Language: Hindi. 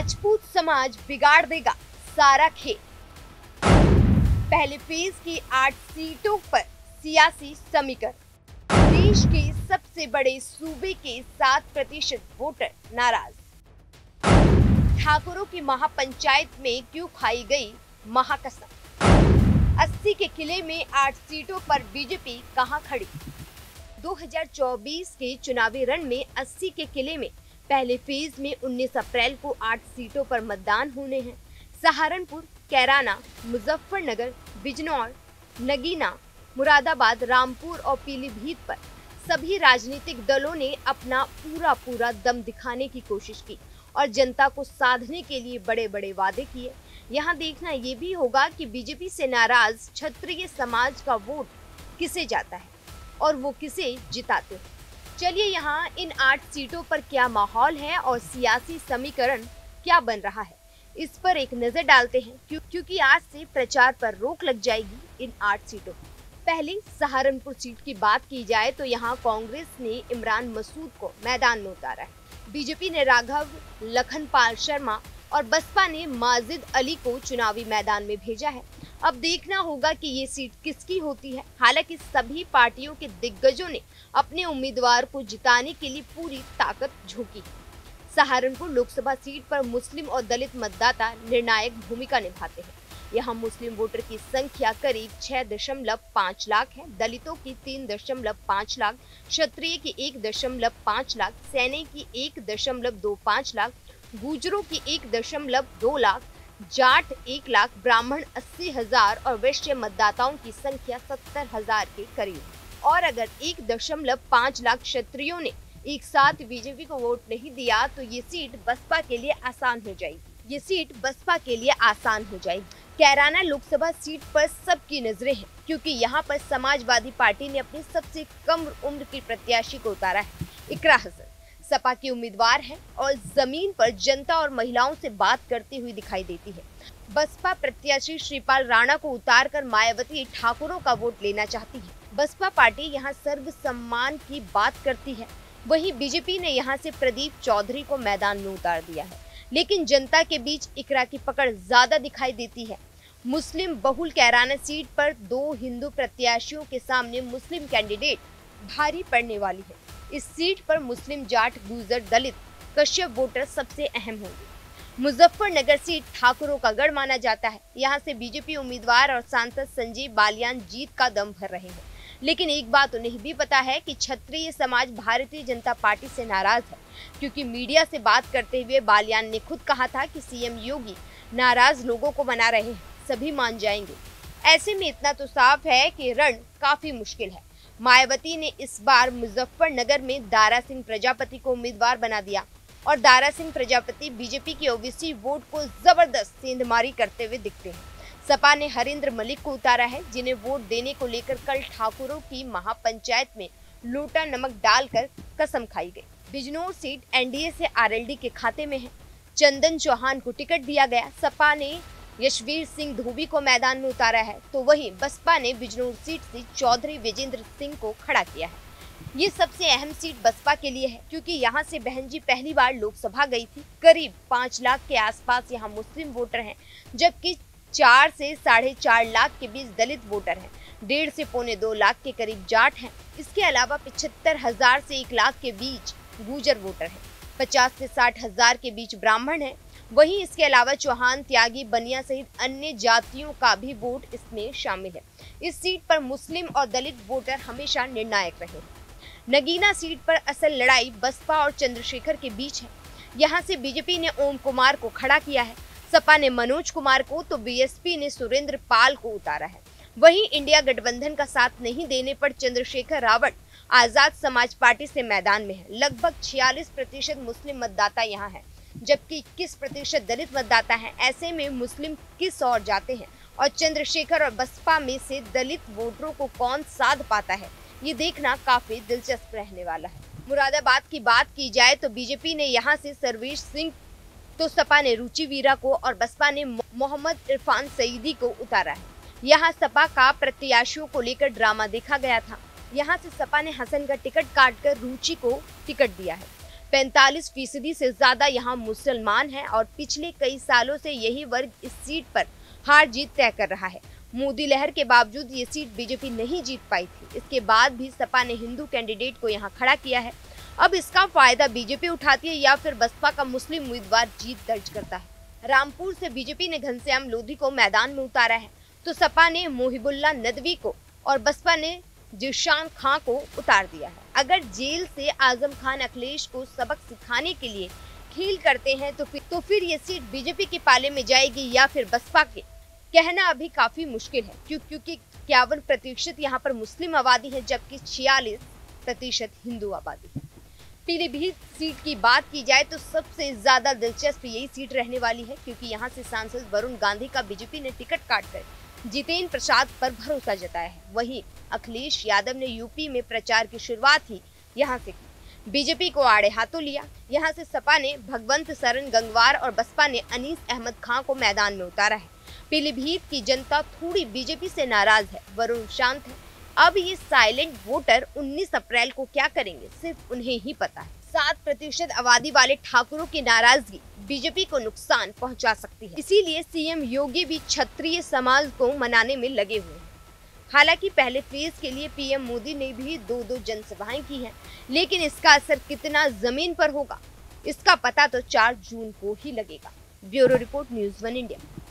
राजपूत समाज बिगाड़ देगा सारा खेल। पहले फेज की 8 सीटों पर सियासी समीकरण। देश के सबसे बड़े सूबे के 7% वोटर नाराज। ठाकुरों की महापंचायत में क्यों खाई गई महाकसम। 80 के किले में 8 सीटों पर बीजेपी कहां खड़ी। 2024 के चुनावी रण में 80 के किले में पहले फेज में 19 अप्रैल को 8 सीटों पर मतदान होने हैं। सहारनपुर, कैराना, मुजफ्फरनगर, बिजनौर, नगीना, मुरादाबाद, रामपुर और पीलीभीत पर सभी राजनीतिक दलों ने अपना पूरा दम दिखाने की कोशिश की और जनता को साधने के लिए बड़े बड़े वादे किए। यहाँ देखना ये भी होगा कि बीजेपी से नाराज क्षत्रिय समाज का वोट किसे जाता है और वो किसे जिताते हैं। चलिए यहाँ इन 8 सीटों पर क्या माहौल है और सियासी समीकरण क्या बन रहा है, इस पर एक नजर डालते हैं क्योंकि आज से प्रचार पर रोक लग जाएगी इन 8 सीटों पर। पहले सहारनपुर सीट की बात की जाए तो यहाँ कांग्रेस ने इमरान मसूद को मैदान में उतारा है। बीजेपी ने राघव लखनपाल शर्मा और बसपा ने माजिद अली को चुनावी मैदान में भेजा है। अब देखना होगा कि ये सीट किसकी होती है। हालांकि सभी पार्टियों के दिग्गजों ने अपने उम्मीदवार को जिताने के लिए पूरी ताकत झोंकी। सहारनपुर लोकसभा सीट पर मुस्लिम और दलित मतदाता निर्णायक भूमिका निभाते हैं। यहाँ मुस्लिम वोटर की संख्या करीब 6.5 लाख है, दलितों की 3.5 लाख, क्षत्रिय की 1.5 लाख, सैनिक की 1.25 लाख, गुजरों की 1.2 लाख, जाट 1 लाख, ब्राह्मण 80,000 और वैश्य मतदाताओं की संख्या 70,000 के करीब। और अगर 1.5 लाख क्षत्रियों ने एक साथ बीजेपी को वोट नहीं दिया तो ये सीट बसपा के लिए आसान हो जाएगी। कैराना लोकसभा सीट पर सबकी नजरें हैं क्योंकि यहाँ पर समाजवादी पार्टी ने अपनी सबसे कम उम्र की प्रत्याशी को उतारा है। इकरा हसन सपा की उम्मीदवार है और जमीन पर जनता और महिलाओं से बात करती हुई दिखाई देती है। बसपा प्रत्याशी श्रीपाल राणा को उतारकर मायावती ठाकुरों का वोट लेना चाहती है। बसपा पार्टी यहाँ सर्वसम्मान की बात करती है, वहीं बीजेपी ने यहाँ से प्रदीप चौधरी को मैदान में उतार दिया है। लेकिन जनता के बीच इकरा की पकड़ ज्यादा दिखाई देती है। मुस्लिम बहुल कैराना सीट पर 2 हिंदू प्रत्याशियों के सामने मुस्लिम कैंडिडेट भारी पड़ने वाली है। इस सीट पर मुस्लिम, जाट, गुर्जर, दलित, कश्यप वोटर सबसे अहम होंगे। मुजफ्फरनगर सीट ठाकुरों का गढ़ माना जाता है। यहाँ से बीजेपी उम्मीदवार और सांसद संजीव बालियान जीत का दम भर रहे हैं। लेकिन एक बात उन्हें भी पता है कि क्षत्रिय समाज भारतीय जनता पार्टी से नाराज है क्योंकि मीडिया से बात करते हुए बालियान ने खुद कहा था कि सीएम योगी नाराज लोगों को मना रहे हैं, सभी मान जाएंगे। ऐसे में इतना तो साफ है कि रण काफी मुश्किल है। मायावती ने इस बार मुजफ्फरनगर में दारा सिंह प्रजापति को उम्मीदवार बना दिया और दारा सिंह प्रजापति बीजेपी के ओबीसी वोट को जबरदस्त सेंधमारी करते हुए दिखते हैं। सपा ने हरिंद्र मलिक को उतारा है जिन्हें वोट देने को लेकर कल ठाकुरों की महापंचायत में लोटा नमक डालकर कसम खाई गई। बिजनौर सीट एनडीए से आरएलडी के खाते में है। चंदन चौहान को टिकट दिया गया। सपा ने यशवीर सिंह धोबी को मैदान में उतारा है तो वहीं बसपा ने बिजनौर सीट से चौधरी विजेंद्र सिंह को खड़ा किया है। ये सबसे अहम सीट बसपा के लिए है क्योंकि यहाँ से बहन जी पहली बार लोकसभा गई थी। करीब 5 लाख के आसपास यहाँ मुस्लिम वोटर हैं, जबकि 4 से 4.5 लाख के बीच दलित वोटर हैं। 1.5 से 2.25 लाख के करीब जाट हैं। इसके अलावा 75,000 से 1 लाख के बीच गुर्जर वोटर हैं। 50 से 60,000 के बीच ब्राह्मण हैं। वहीं इसके अलावा चौहान, त्यागी, बनिया सहित अन्य जातियों का भी वोट इसमें शामिल है। इस सीट पर मुस्लिम और दलित वोटर हमेशा निर्णायक रहे हैं। नगीना सीट पर असल लड़ाई बसपा और चंद्रशेखर के बीच है। यहाँ से बीजेपी ने ओम कुमार को खड़ा किया है, सपा ने मनोज कुमार को तो बीएसपी ने सुरेंद्र पाल को उतारा है। वहीं इंडिया गठबंधन का साथ नहीं देने पर चंद्रशेखर रावत आजाद समाज पार्टी से मैदान में है। लगभग 46% मुस्लिम मतदाता यहाँ है, जबकि 21% दलित मतदाता हैं। ऐसे में मुस्लिम किस ओर जाते हैं और चंद्रशेखर और बसपा में से दलित वोटरों को कौन साध पाता है, ये देखना काफी दिलचस्प रहने वाला है। मुरादाबाद की बात की जाए तो बीजेपी ने यहाँ से सर्वेश सिंह तो सपा ने रुचि वीरा को और बसपा ने मोहम्मद इरफान सईदी को उतारा है। यहाँ सपा का प्रत्याशियों को लेकर ड्रामा देखा गया था। यहाँ से सपा ने हसन का टिकट काटकर रुचि को टिकट दिया है। 45% से ज्यादा यहाँ मुसलमान हैं और पिछले कई सालों से यही वर्ग इस सीट पर हार जीत तय कर रहा है। मोदी लहर के बावजूद ये सीट बीजेपी नहीं जीत पाई थी। इसके बाद भी सपा ने हिंदू कैंडिडेट को यहाँ खड़ा किया है। अब इसका फायदा बीजेपी उठाती है या फिर बसपा का मुस्लिम उम्मीदवार जीत दर्ज करता है। रामपुर से बीजेपी ने घनश्याम लोधी को मैदान में उतारा है, तो सपा ने मोहिबुल्ला नदवी को और बसपा ने जिशान खां को उतार दिया है। अगर जेल से आजम खान अखिलेश को सबक सिखाने के लिए खेल करते हैं तो फिर ये सीट बीजेपी के पाले में जाएगी या फिर बसपा के, कहना अभी काफी मुश्किल है, क्योंकि 51% यहाँ पर मुस्लिम आबादी है जबकि 46% हिंदू आबादी है। पीलीभीत सीट की बात की जाए तो सबसे ज्यादा दिलचस्प यही सीट रहने वाली है, क्योंकि यहाँ से सांसद वरुण गांधी का बीजेपी ने टिकट काटकर जितेंद्र प्रसाद पर भरोसा जताया है। वहीं अखिलेश यादव ने यूपी में प्रचार की शुरुआत ही यहाँ से की, बीजेपी को आड़े हाथों लिया। यहाँ से सपा ने भगवंत सरन गंगवार और बसपा ने अनीस अहमद खां को मैदान में उतारा है। पीलीभीत की जनता थोड़ी बीजेपी से नाराज है, वरुण शांत है। अब ये साइलेंट वोटर 19 अप्रैल को क्या करेंगे सिर्फ उन्हें ही पता है। 7% आबादी वाले ठाकुरों की नाराजगी बीजेपी को नुकसान पहुंचा सकती है, इसीलिए सीएम योगी भी क्षत्रिय समाज को मनाने में लगे हुए हैं। हालांकि पहले फेज के लिए पीएम मोदी ने भी 2 जनसभाएं की हैं, लेकिन इसका असर कितना जमीन पर होगा इसका पता तो 4 जून को ही लगेगा। Bureau report, news 1 India.